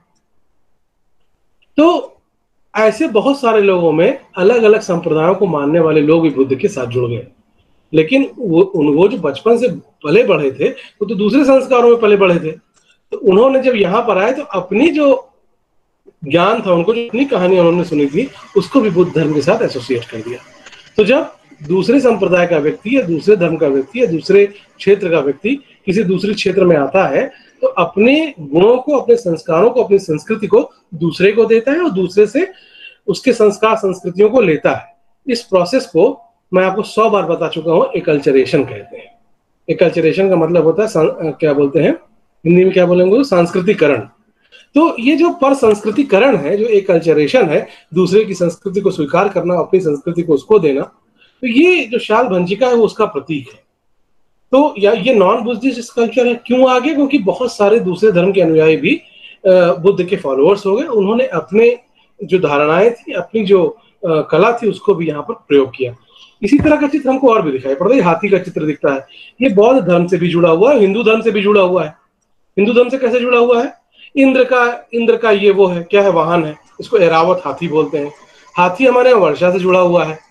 तो ऐसे बहुत सारे लोगों में अलग अलग संप्रदायों को मानने वाले लोग भी बुद्ध के साथ जुड़ गए, लेकिन वो वो जो बचपन से पले बढ़े थे वो तो दूसरे संस्कारों में पले बढ़े थे। तो उन्होंने जब यहाँ पर आए तो अपनी जो ज्ञान था, उनको जो अपनी कहानी उन्होंने सुनी थी, उसको भी बुद्ध धर्म के साथ एसोसिएट कर दिया। तो जब दूसरे संप्रदाय का व्यक्ति या दूसरे धर्म का व्यक्ति या दूसरे क्षेत्र का व्यक्ति किसी दूसरे क्षेत्र में आता है तो अपने गुणों को, अपने संस्कारों को, अपनी संस्कृति को दूसरे को देता है और दूसरे से उसके संस्कार संस्कृतियों को लेता है। इस प्रोसेस को मैं आपको सौ बार बता चुका हूँ, एकल्चरेशन कहते हैं। एकल्चरेशन का मतलब होता है, क्या बोलते हैं हिंदी में, क्या बोलेंगे, सांस्कृतिकरण। तो ये जो पर संस्कृतिकरण है, जो एकल्चरेशन है, दूसरे की संस्कृति को स्वीकार करना, अपनी संस्कृति को उसको देना, तो ये जो शाल भंजिका है वो उसका प्रतीक है। तो या ये नॉन बुद्धिस्ट कल्चर है। क्यों आ गया? क्योंकि बहुत सारे दूसरे धर्म के अनुयायी भी बुद्ध के फॉलोअर्स हो गए, उन्होंने अपने जो धारणाएं थी, अपनी जो कला थी, उसको भी यहाँ पर प्रयोग किया। इसी तरह का चित्र हमको और भी दिखाई पड़ता है। हाथी का चित्र दिखता है, ये बौद्ध धर्म से भी जुड़ा हुआ है, हिंदू धर्म से भी जुड़ा हुआ है। हिंदू धर्म से कैसे जुड़ा हुआ है? इंद्र का इंद्र का ये वो है, क्या है, वाहन है, इसको एरावत हाथी बोलते हैं। हाथी हमारे यहाँ वर्षा से जुड़ा हुआ है।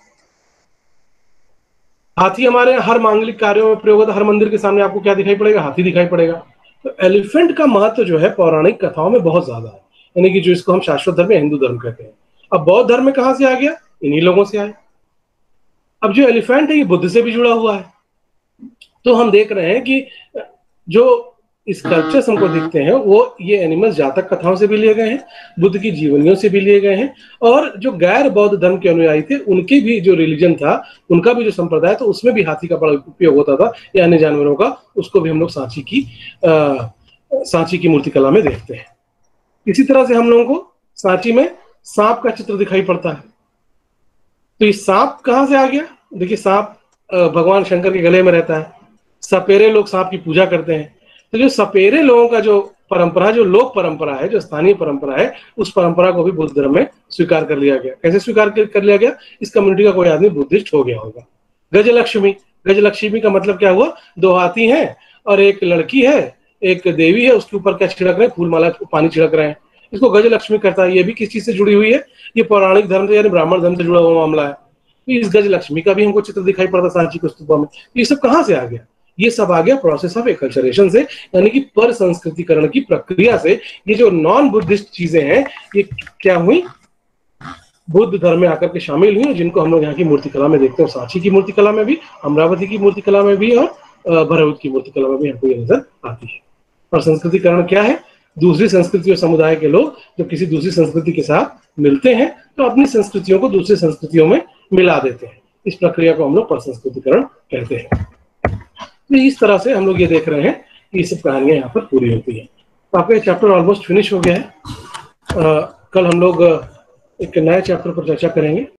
हाथी हमारे यहाँ हर मांगलिक कार्यों में प्रयोग होता है। हर मंदिर के सामने आपको क्या दिखाई पड़ेगा? हाथी दिखाई पड़ेगा। तो एलिफेंट का महत्व जो है पौराणिक कथाओं में बहुत ज्यादा है, यानी कि जो इसको हम शाश्वत धर्म या हिंदू धर्म कहते हैं। अब बौद्ध धर्म में कहां से आ गया? इन्हीं लोगों से आया। अब जो एलिफेंट है ये बुद्ध से भी जुड़ा हुआ है। तो हम देख रहे हैं कि जो स्कल्पचर्स हमको दिखते हैं वो ये एनिमल्स जातक कथाओं से भी लिए गए हैं, बुद्ध की जीवनियों से भी लिए गए हैं, और जो गैर बौद्ध धर्म के अनुयायी थे उनके भी जो रिलीजन था, उनका भी जो संप्रदाय था, उसमें भी हाथी का बड़ा उपयोग होता था या अन्य जानवरों का। उसको भी हम लोग सांची की आ, सांची की मूर्ति कला में देखते हैं। इसी तरह से हम लोगों को सांची में सांप का चित्र दिखाई पड़ता है। तो ये सांप कहां से आ गया? देखिए, सांप भगवान शंकर के गले में रहता है। सपेरे लोग सांप की पूजा करते हैं। तो जो सपेरे लोगों का जो परंपरा, जो लोक परंपरा है, जो स्थानीय परंपरा है, उस परंपरा को भी बुद्ध धर्म में स्वीकार कर लिया गया। कैसे स्वीकार कर लिया गया? इस कम्युनिटी का कोई आदमी बुद्धिस्ट हो गया होगा। गजलक्ष्मी, गजलक्ष्मी का मतलब क्या हुआ? दो हाथी हैं और एक लड़की है, एक देवी है, उसके ऊपर क्या छिड़क रहे हैं? फूल माला, पानी छिड़क रहे हैं। इसको गजलक्ष्मी करता है। ये भी किस चीज से जुड़ी हुई है? ये पौराणिक धर्म से यानी ब्राह्मण धर्म से जुड़ा हुआ मामला है। तो इस गजलक्ष्मी का भी हमको चित्र दिखाई पड़ता सांची की स्तूपा में। ये सब कहां से आ गया? ये सब आ गया प्रोसेस ऑफ एकल्चरेशन से, यानी कि पर संस्कृतिकरण की प्रक्रिया से। ये जो नॉन बुद्धिस्ट चीजें हैं ये क्या हुई? बुद्ध धर्म में आकर के शामिल हुई, जिनको हम लोग यहाँ की मूर्ति कला में देखते हैं। सांची की मूर्ति कला में भी, अमरावती की मूर्ति कला में भी, और भरतपुर की मूर्ति कला में भी हमको ये नजर आती है। और संस्कृतिकरण क्या है? दूसरी संस्कृति और समुदाय के लोग जो किसी दूसरी संस्कृति के साथ मिलते हैं तो अपनी संस्कृतियों को दूसरी संस्कृतियों में मिला देते हैं। इस प्रक्रिया को हम लोग पर संस्कृतिकरण कहते हैं। तो इस तरह से हम लोग ये देख रहे हैं कि ये सब कहानियां यहाँ पर पूरी होती है। तो आपका ये चैप्टर ऑलमोस्ट फिनिश हो गया है। आ, कल हम लोग एक नए चैप्टर पर चर्चा करेंगे।